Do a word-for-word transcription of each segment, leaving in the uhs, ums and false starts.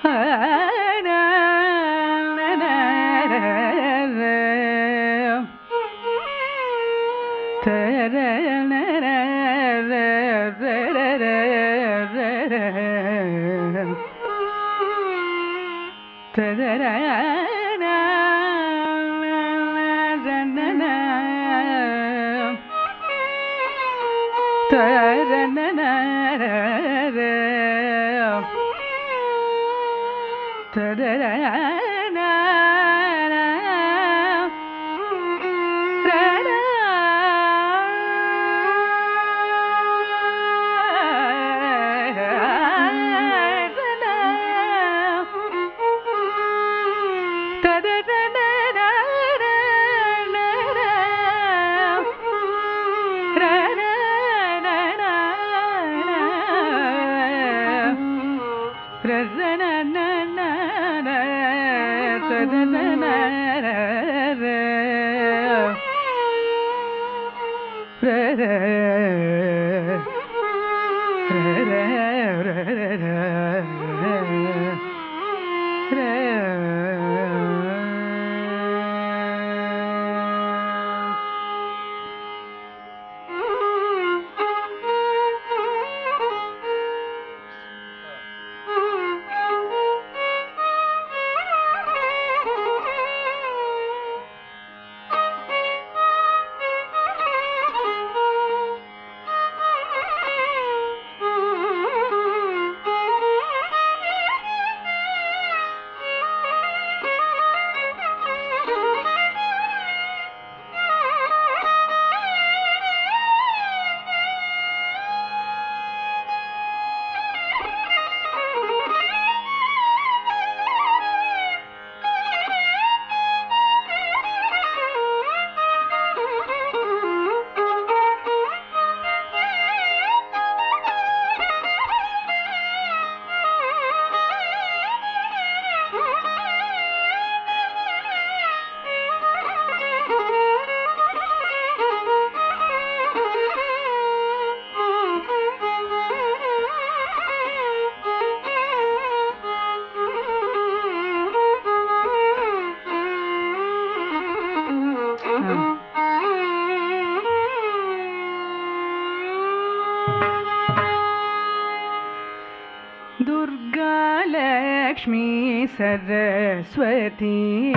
सरस्वती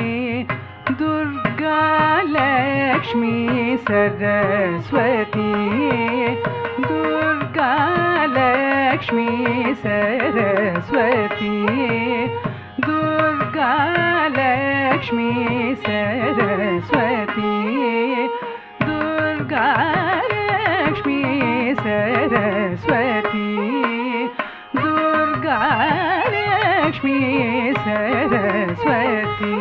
दुर्गा लक्ष्मी सरस्वती दुर्गा लक्ष्मी सरस्वती दुर्गा लक्ष्मी सरस्वती दुर्गा लक्ष्मी सरस्वती दुर्गा लक्ष्मी सरस्वती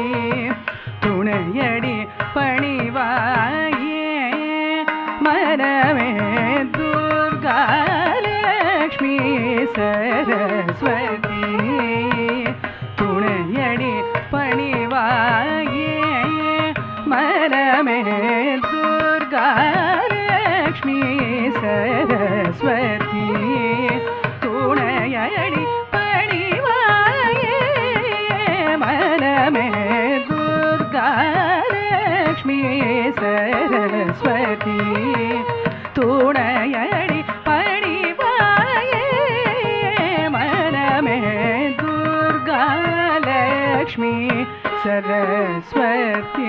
तुणयडि पणिवाये मनमे दुर्गा लक्ष्मी सरस्वती तुणयडि पणिवाये मनमे दुर्गा लक्ष्मी सरस्वती तुणयडि लक्ष्मी सरस्वती तुणयडि पणिवाये मनमे दुर्गा लक्ष्मी सरस्वती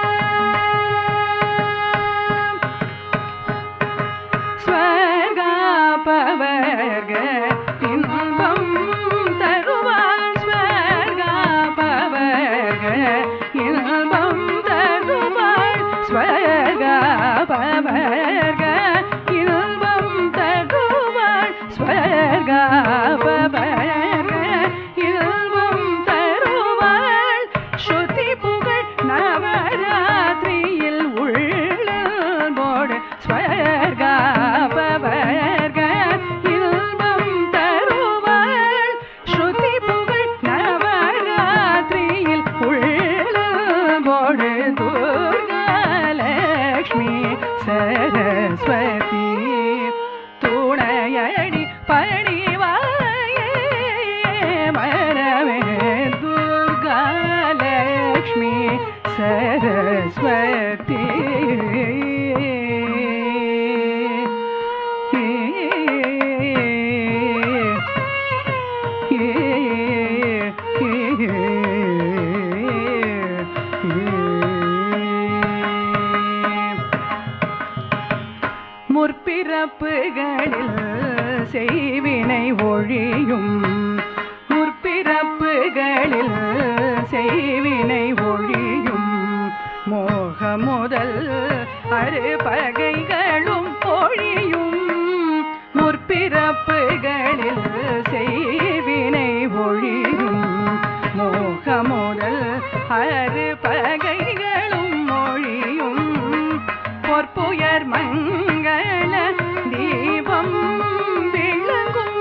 स्वर्गा முற்பிறப்புகளில் செய்வினை ஒழியும் முற்பிறப்புகளில் செய்வினை ஒழியும் மோக முதல் அறுபகைகளும் ஒழியும் முற்பிறப்புகளில் செய்வினை ஒழியும் மோக முதல் அறுபகைகளும் ஒழியும் பொற்புயர் மங்கள தீபம் விளங்கும்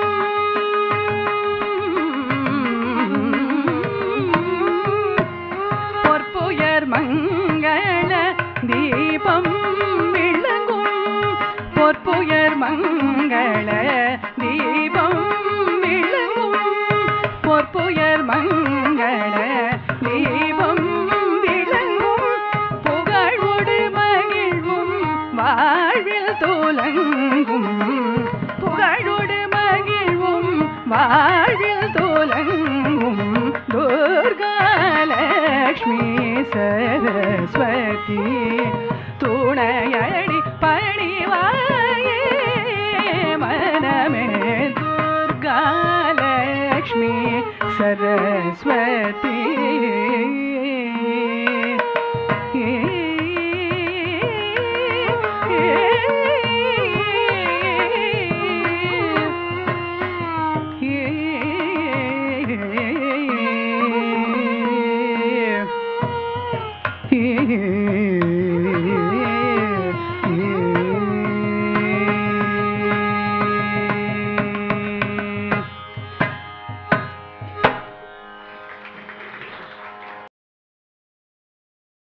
பொற்புயர் மங்கள தீபம் விளங்கும் பொற்புயர் மங்கள தீபம் விளங்கும் பொற்புயர் மங்கள தீபம் விளங்கும் புகழோடு மகிழ்வும் வாழ்வில் தோலங்கும் புகழோடு மகிழ்வும் வாழ்வில் தோலங்கும் துர்காலக்ஷ்மி சரஸ்வதி துணையடி ப